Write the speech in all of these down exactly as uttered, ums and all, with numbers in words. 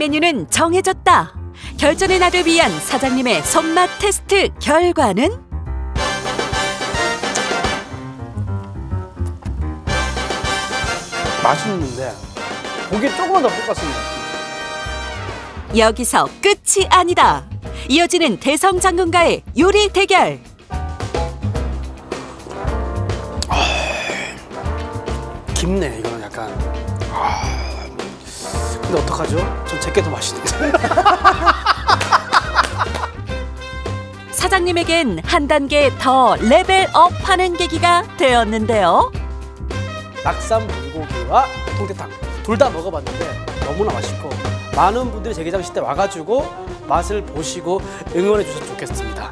메뉴는 정해졌다. 결전의 날을 위한 사장님의 손맛 테스트 결과는? 맛있는데 고기 조금만 더 볶았습니다. 여기서 끝이 아니다. 이어지는 대성장군과의 요리 대결. 아, 깊네 이거는 약간. 아, 근데 어떡하죠? 전 제게 더 맛있는데. 사장님에겐 한 단계 더 레벨업하는 계기가 되었는데요. 낙산 불고기와 동태탕 둘 다 먹어봤는데 너무나 맛있고 많은 분들이 재개장식 때 와가지고 맛을 보시고 응원해 주셨으면 좋겠습니다.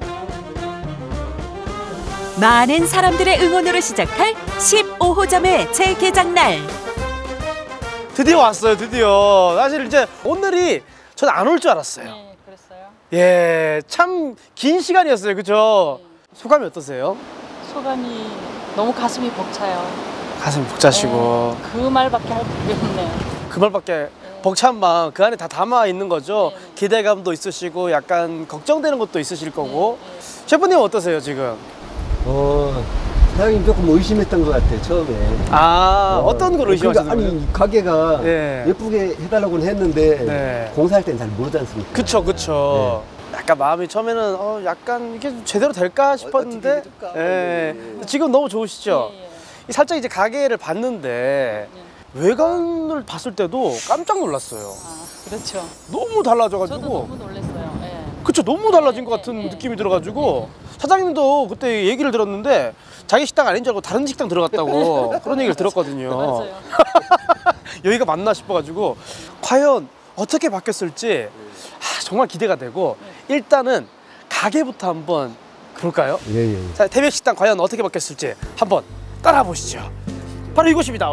많은 사람들의 응원으로 시작할 십오 호점의 재개장날. 드디어 왔어요. 드디어. 사실 이제 오늘이 전 안 올 줄 알았어요. 네, 그랬어요. 예, 참 긴 시간이었어요. 그죠? 네. 소감이 어떠세요? 소감이 너무 가슴이 벅차요. 가슴 벅차시고. 네, 그 말밖에 할 그게 없네요. 그 말밖에 네. 벅찬 마음 그 안에 다 담아 있는 거죠. 네, 네. 기대감도 있으시고 약간 걱정되는 것도 있으실 거고. 네, 네. 셰프님 어떠세요 지금? 어, 사장님 조금 의심했던 것 같아요 처음에. 아 어, 어떤 걸 의심하셨나요? 그러니까, 아니 가게가 네. 예쁘게 해달라고는 했는데 네. 공사할 땐 잘 모르지 않습니까? 그쵸 그쵸. 네. 약간 마음이 처음에는 어 약간 이게 제대로 될까 싶었는데 어, 예. 네. 네. 지금 너무 좋으시죠? 네, 네. 살짝 이제 가게를 봤는데 네. 외관을 봤을 때도 깜짝 놀랐어요. 아, 그렇죠. 너무 달라져가지고. 저도 너무 놀랐어요. 네. 그쵸, 너무 달라진 네, 것 같은 네, 느낌이 네. 들어가지고 네. 사장님도 그때 얘기를 들었는데 자기 식당 아닌 줄 알고 다른 식당 들어갔다고 그런 얘기를 들었거든요. 맞아요. 여기가 맞나 싶어가지고 과연 어떻게 바뀌었을지 아, 정말 기대가 되고 네. 일단은 가게부터 한번 그럴까요? 예, 예. 자, 태백식당 과연 어떻게 바뀌었을지 한번 따라 보시죠. 바로 이곳입니다.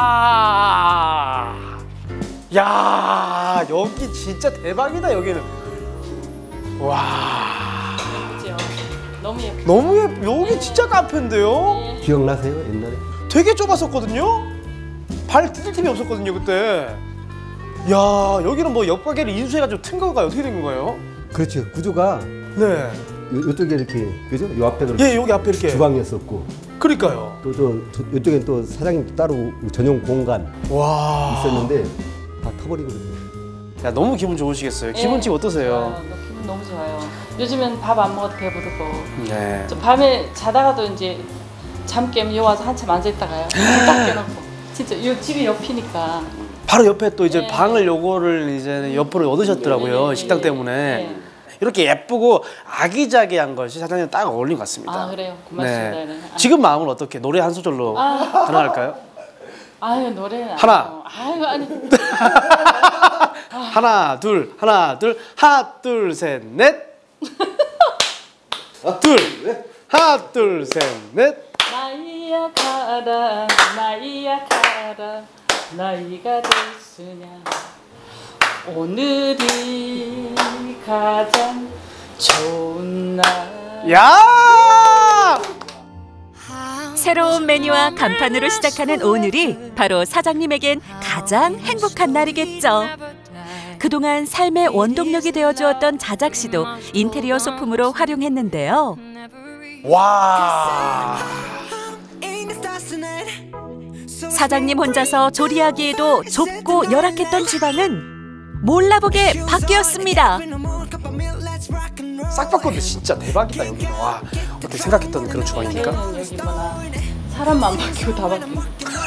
와, 야 여기 진짜 대박이다. 여기는 와, 예쁘죠? 너무 예쁘죠? 너무 예쁘. 여기 진짜 카페인데요. 네. 기억나세요 옛날에? 되게 좁았었거든요. 발 디딜 틈이 없었거든요 그때. 야 여기는 뭐 옆 가게를 인수해가지고 튼 건가요? 어떻게 된 건가요? 그렇죠. 구조가 네. 요, 요쪽에 이렇게 그죠? 요 앞에 그렇게 예, 여기 앞에 이렇게 주방이었었고. 그러니까요. 또 저 요쪽엔 또 사장님 따로 전용 공간 와 있었는데 다 터버린 거예요. 야 너무 기분 좋으시겠어요. 기분 네. 지금 어떠세요? 좋아요. 기분 너무 좋아요. 요즘엔 밥 안 먹어도 배부르고. 네. 저 밤에 자다가도 이제 잠 깨면 여기 와서 한참 앉아 있다가요. 딱 깨놓고. 진짜 이 집이 옆이니까. 바로 옆에 또 이제 네. 방을 요거를 이제 옆으로 얻으셨더라고요. 네. 식당 때문에. 네. 이렇게 예쁘고 아기자기한 것이 사장님 딱 어울린 것 같습니다. 아 그래요? 고맙습니다. 네. 네. 지금 마음은 어떻게? 노래 한 소절로 아. 가능할까요? 아유 노래는 하나. 아유 아니. 하나 둘 하나 둘 하나 둘 셋 넷. 둘 하나 둘 셋 넷. 나이야 가라 나이야 가라 나이가 됐으냐 오늘이 가장 좋은 날. 야! 새로운 메뉴와 간판으로 시작하는 오늘이 바로 사장님에겐 가장 행복한 날이겠죠. 그동안 삶의 원동력이 되어주었던 자작시도 인테리어 소품으로 활용했는데요. 와! 사장님 혼자서 조리하기에도 좁고 열악했던 주방은 몰라보게 바뀌었습니다. 싹 바꿨는데 진짜 대박이다 여기는. 와, 어떻게 생각했던 그런 주방입니까? 저는 여기 뭐나 사람만 바뀌고 다 바뀌고.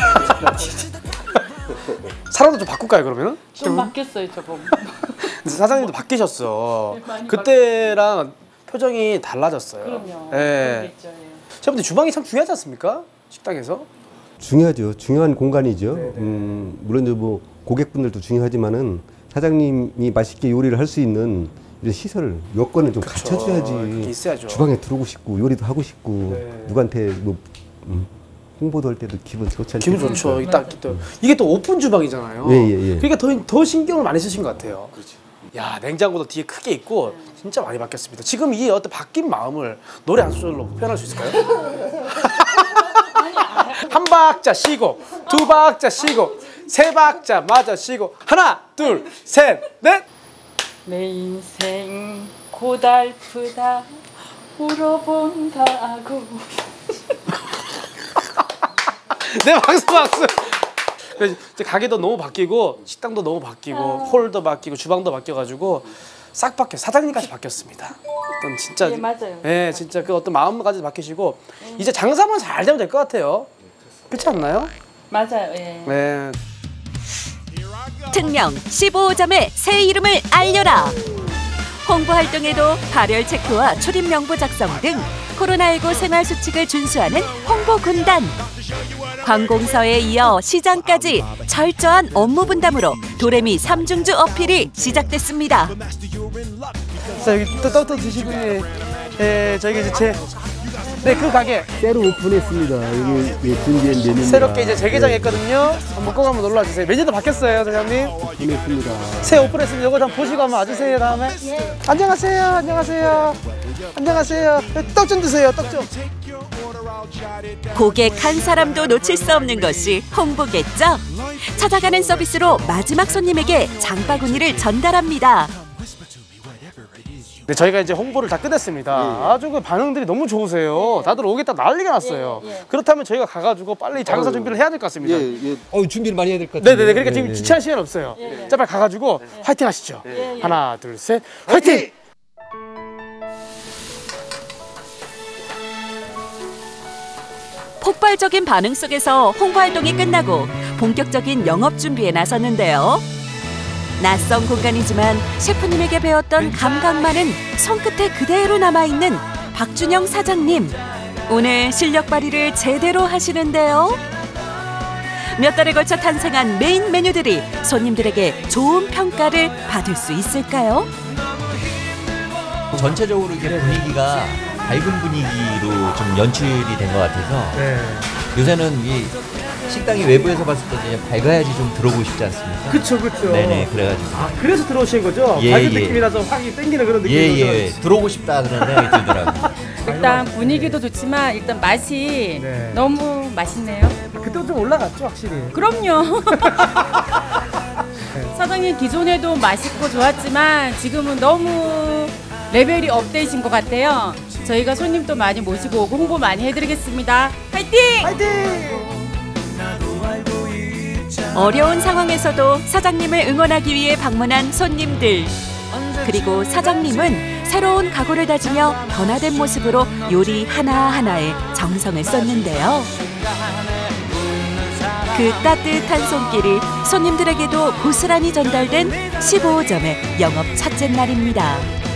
사람도 좀 바꿀까요 그러면은? 좀 바뀌었어요 저거. 사장님도 바뀌셨어. 네, 많이 그때랑 표정이 달라졌어요. 그럼요. 예. 그러겠죠, 예. 셰프님 주방이 참 중요하지 않습니까? 식당에서? 중요하죠. 중요한 공간이죠. 음, 물론 이제 뭐 고객분들도 중요하지만은 사장님이 맛있게 요리를 할 수 있는 이런 시설 여건을 좀 그쵸. 갖춰줘야지. 있어야죠. 주방에 들어오고 싶고 요리도 하고 싶고 네. 누구한테 뭐 음, 홍보도 할 때도 기분 좋지 않습니까? 기분 좋죠. 딱 또 이게 또 오픈 주방이잖아요. 예, 예, 예. 그러니까 더, 더 신경을 많이 쓰신 것 같아요. 그렇죠. 야 냉장고도 뒤에 크게 있고 진짜 많이 바뀌었습니다. 지금 이 어떤 바뀐 마음을 노래 한 소절로 표현할 수 있을까요? 한 박자 쉬고 두 박자 쉬고 세 박자 맞아 쉬고 하나 둘 셋 넷. 내 인생 고달프다 울어본다고. 네 박수 박수. 이제 가게도 너무 바뀌고 식당도 너무 바뀌고 아. 홀도 바뀌고 주방도 바뀌어가지고 싹 바뀌어 사장님까지 바뀌었습니다. 어떤 진짜 예, 맞아요. 예, 진짜 그 어떤 마음까지 바뀌시고 이제 장사만 잘 되면 될 것 같아요. 그렇지 않나요? 맞아요. 예. 네. 특명 십오 점의 새 이름을 알려라. 홍보 활동에도 발열 체크와 출입 명부 작성 등 코로나십구 생활 수칙을 준수하는 홍보 군단. 관공서에 이어 시장까지 철저한 업무 분담으로 도레미 삼중주 어필이 시작됐습니다. 자 여기 또 떡도 드시고 예, 예 저희가 이제 제 네 그 가게 새로 오픈했습니다. 여기 예, 준비한 메뉴 새롭게 이제 재개장했거든요. 한번 꼭 한번 놀러 와주세요. 메뉴도 바뀌었어요, 사장님. 오픈했습니다. 새 오픈했으면 이거 한번 보시고 한번 와주세요. 다음에. 예. 안녕하세요, 안녕하세요, 안녕하세요. 떡 좀 드세요, 떡 좀. 고객 한 사람도 놓칠 수 없는 것이 홍보겠죠. 찾아가는 서비스로 마지막 손님에게 장바구니를 전달합니다. 네, 저희가 이제 홍보를 다 끝냈습니다. 예, 예. 아주 그 반응들이 너무 좋으세요. 예, 다들 오겠다 난리가 났어요. 예, 예. 그렇다면 저희가 가가지고 빨리 장사 어, 준비를 해야 될 것 같습니다. 예, 예. 어, 준비를 많이 해야 될 것 같아요. 네네네. 그러니까 지금 예, 지체할 시간 없어요. 예, 예. 자, 빨리 가가지고 예. 화이팅 하시죠. 예, 예. 하나, 둘, 셋, 화이팅! 화이팅! 폭발적인 반응 속에서 홍보 활동이 끝나고 본격적인 영업 준비에 나섰는데요. 낯선 공간이지만 셰프님에게 배웠던 감각만은 손끝에 그대로 남아있는 박준영 사장님. 오늘 실력 발휘를 제대로 하시는데요. 몇 달에 걸쳐 탄생한 메인 메뉴들이 손님들에게 좋은 평가를 받을 수 있을까요? 전체적으로 이게 분위기가 밝은 분위기로 좀 연출이 된 것 같아서 네. 요새는 이 식당이 외부에서 봤을 때 이제 밝아야지 좀 들어오고 싶지 않습니까? 그쵸, 그쵸. 네네, 그래가지고. 아, 그래서 들어오신 거죠? 예, 밝은 예. 느낌이라서 확이 땡기는 그런 느낌이죠? 예, 예. 들어오고 싶다 그런 생각이 들더라고요. 일단 분위기도 좋지만 일단 맛이 네. 너무 맛있네요. 그때 좀 올라갔죠, 확실히. 그럼요. 사장님 기존에도 맛있고 좋았지만 지금은 너무 레벨이 업되신 것 같아요. 저희가 손님도 많이 모시고 오고 홍보 많이 해드리겠습니다. 화이팅! 화이팅! 어려운 상황에서도 사장님을 응원하기 위해 방문한 손님들. 그리고 사장님은 새로운 각오를 다지며 변화된 모습으로 요리 하나하나에 정성을 쏟는데요. 그 따뜻한 손길이 손님들에게도 고스란히 전달된 십오 점의 영업 첫째 날입니다.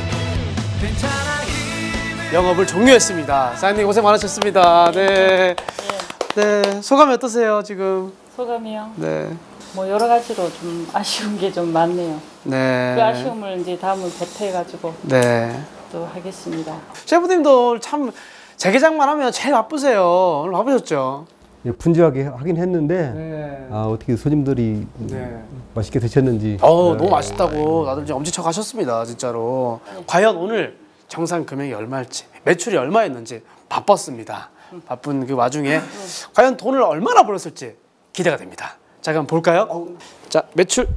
영업을 종료했습니다. 사장님 고생 많으셨습니다. 네. 네. 소감이 어떠세요, 지금? 소감이요? 네. 뭐 여러 가지로 좀 아쉬운 게 좀 많네요. 네. 그 아쉬움을 이제 다음을 보태가지고 네. 또 하겠습니다. 셰프님도 참 재개장만 하면 제일 바쁘세요. 오늘 바쁘셨죠? 예, 분주하게 하긴 했는데 네. 아, 어떻게 손님들이 네. 맛있게 드셨는지. 어우, 네. 너무 맛있다고 다들 이제 엄지척 하셨습니다, 진짜로. 과연 오늘 정상 금액이 얼마일지, 매출이 얼마였는지 바빴습니다. 바쁜 그 와중에 과연 돈을 얼마나 벌었을지 기대가 됩니다. 자, 그럼 볼까요? 자, 매출.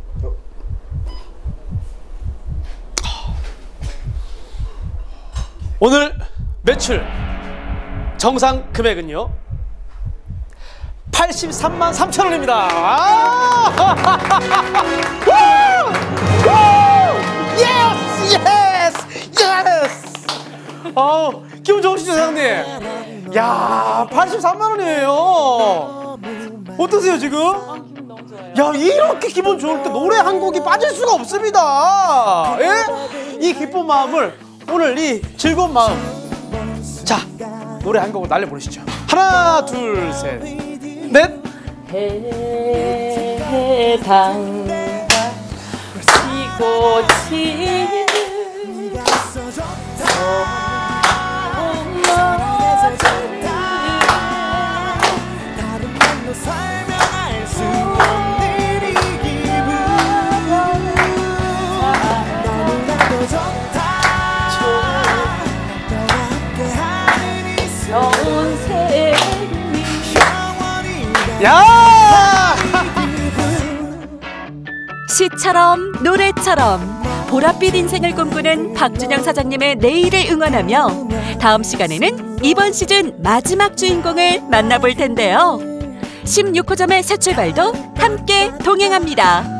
오늘 매출 정상 금액은요 팔십삼만 삼천 원입니다. 예스 예스 예스. 어, 기분 좋으시죠, 사장님? 야, 팔십삼만 원이에요. 어떠세요 지금? 기분 너무 좋아요. 야, 이렇게 기분 좋을 때 노래 한 곡이 빠질 수가 없습니다. 예? 이 기쁜 마음을 오늘 이 즐거운 마음, 자, 노래 한 곡을 날려보시죠. 하나, 둘, 셋, 넷. 해당과 지고 지는 야! 시처럼 노래처럼 보랏빛 인생을 꿈꾸는 박준영 사장님의 내일을 응원하며 다음 시간에는 이번 시즌 마지막 주인공을 만나볼 텐데요. 십육 호점의 새 출발도 함께 동행합니다.